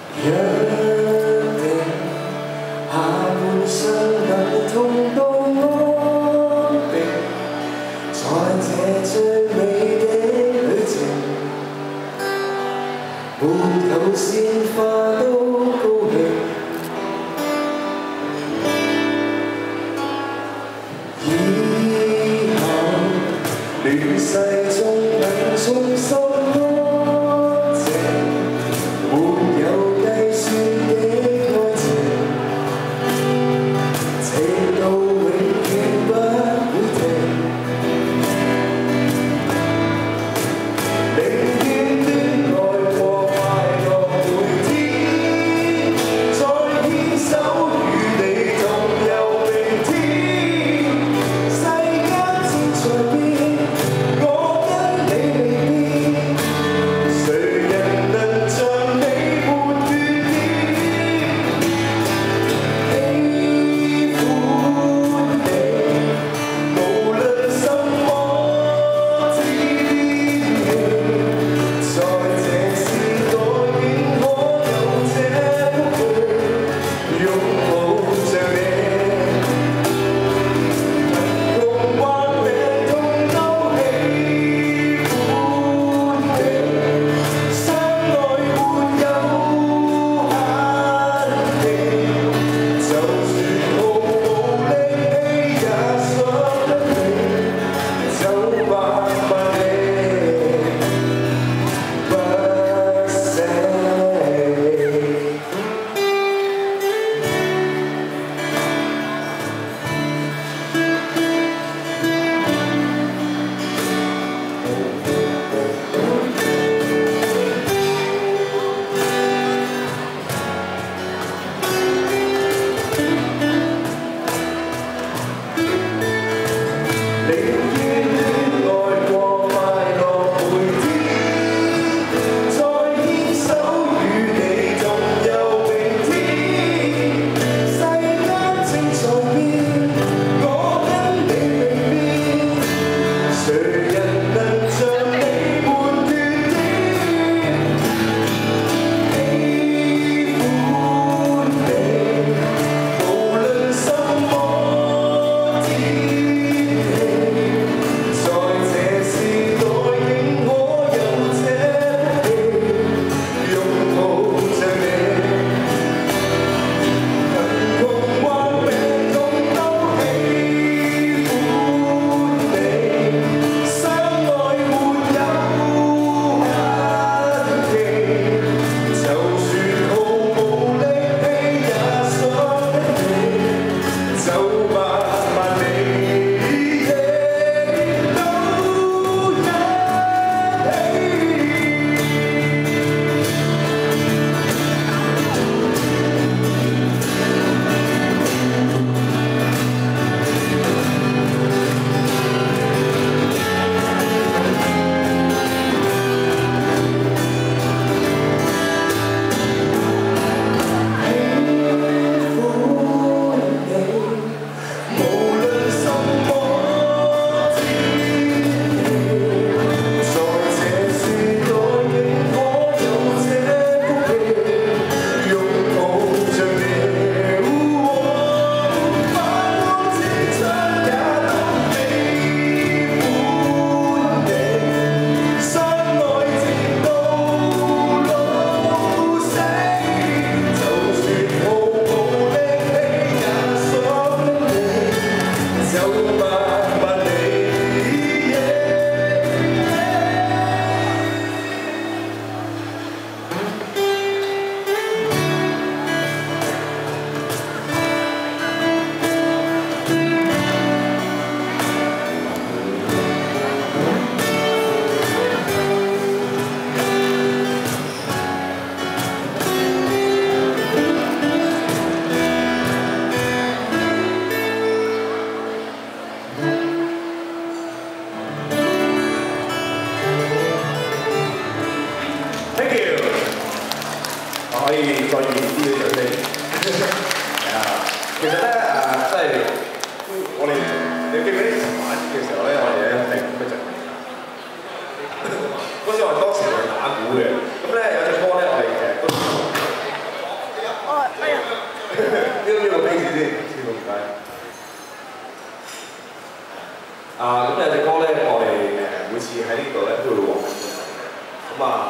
一定下半生能痛到安定，在這最美的旅程，沒有鮮花都高興。以後亂世中能重拾安靜，沒有計算的愛情，直到永遠不會停。寧願戀愛過快樂每天，再牽手與你同遊明天。世間正在變，我跟你未變，誰人能像你沒斷點？喜歡你，無論什麼天氣，在這時代仍可有這福氣，擁抱着你。能共患病痛都喜歡你，相愛沒有限期，就算毫無力氣也想得你，走吧萬里不捨棄。寧願戀愛過快樂每天，再牽手與你同遊明天。世間正在變，我跟你未變，誰人能像你沒斷點？喜歡你，無論什麼天氣，在這時代仍可有這福氣，擁抱着你。能共患病痛都喜歡你，相愛沒有限期，就算毫無力氣也想得你，走吧萬里亦都一起。無論什麼天氣，在這時代仍可有這福氣，擁抱着你。繁華之中也都喜歡你，相愛直到老死，就算毫無力氣也想得你，走吧萬里亦。Thank you，我可以再熱烈啲嘅掌聲。係啊，其實咧即係我哋你記唔記得尋晚嘅時候咧，我哋咧定乜陣？嗰時我哋當時係打鼓嘅，咁咧有隻歌咧，我哋其實都咁有隻歌咧，我哋每次喺呢度咧都會玩嘅。咁啊，